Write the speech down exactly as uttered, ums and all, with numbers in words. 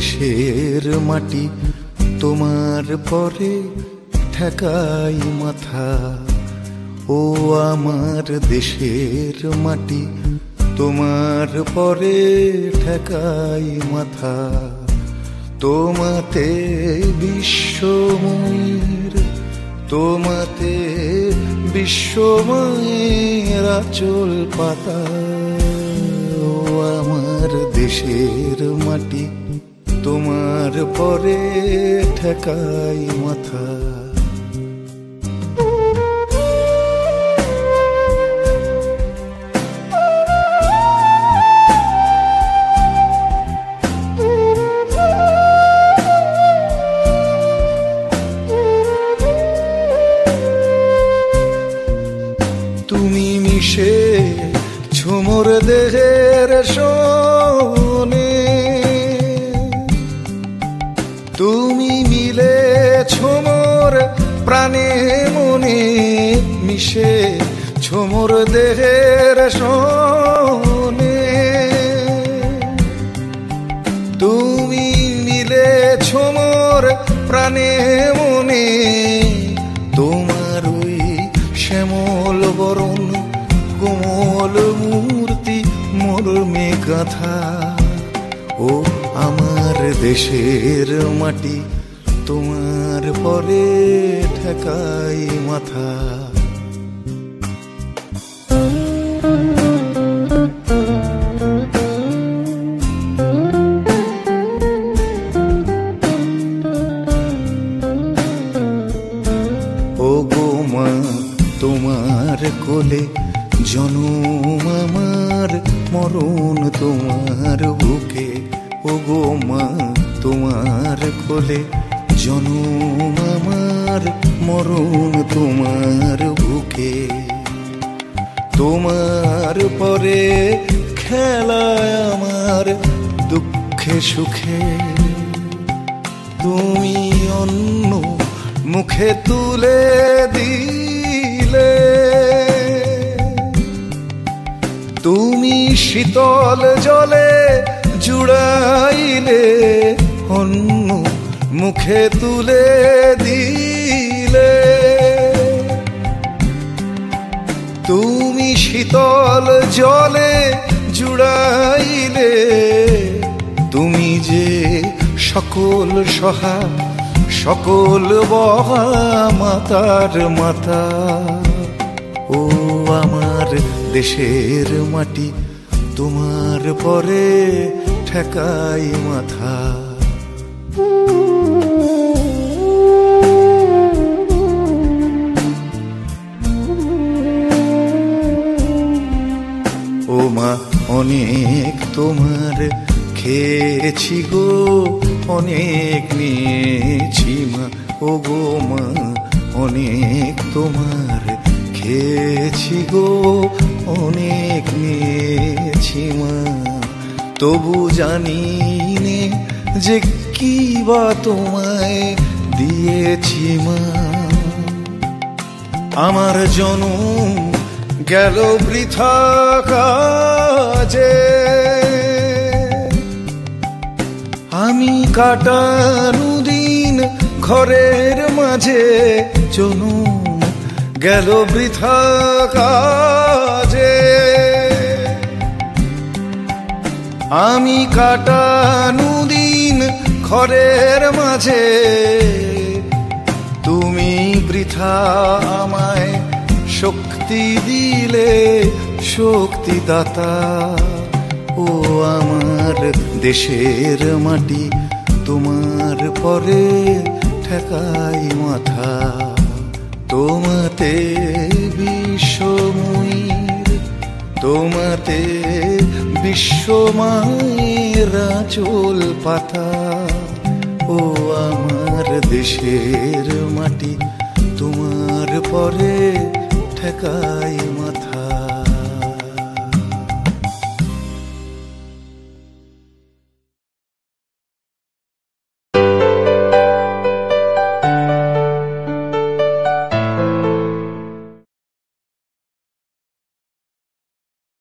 দেশের মাটি তোমার পরে ঠেকাই মাথা। ও আমার দেশের মাটি তোমার পরে ঠেকাই মাথা। তোমাতে বিশ্বময়ের তোমাতে বিশ্বময়ের আঁচল পাতা। ও আমার দেশের মাটি তোমার পরে ঠেকাই মাথা। তুমি মিশে ঝুমুর দেহের শোনে, তুমি মিলে ঝুমুর প্রাণে মনে, মিশে ঝুমুর দেহের শোনে। তুমি মিলে ঝুমুর প্রাণে মনে, তোমার ওই শ্যামল বরণ কোমল মূর্তি মর্মে গাঁথা। ও আমার দেশের মাটি তোমার পরে ঠেকাই মাথা। ও গো মা তোমার কোলে জনম আমার, মরণ তোমার বুকে। ও গো মা তোমার কোলে জনম আমার, মরণ তোমার বুকে। তোমার পরে খেলায় আমার দুঃখে সুখে, তুমি অন্য মুখে তুলে দিলে। তুমি শীতল জলে জুড়াইলে, অন্য মুখে তুলে দিলে। তুমি শীতল জলে জুড়াইলে, তুমি যে সকল সহা সকল বহা মাতার মাতা। ও আমার দেশের মাটি তোমার পরে ঠেকাই মাথা। ও মা অনেক তোমার খেয়েছি গো, অনেক নিয়েছি মা। ও গো মা অনেক তোমার খেয়েছি গো, অনেক নিয়েছি মা। তবু জানি নে যে কি বা তোমায় দিয়েছি মা। আমার জনম গেল বৃথা কাজে, আমি কাটানো দিন ঘরের মাঝে। জনম গেল বৃথা কাজে, আমি কাটানো দিন ঘরের মাঝে। তুমি বৃথা আমায় শক্তি দিলে, শক্তি দাতা। ও আমার দেশের মাটি তোমার পরে ঠেকাই মাথা। তোমাতে বিশ্বময়ের তোমাতে বিশ্বময়ের আঁচল পাতা। ও আমার দেশের মাটি তোমার পরে ঠেকাই মাথা।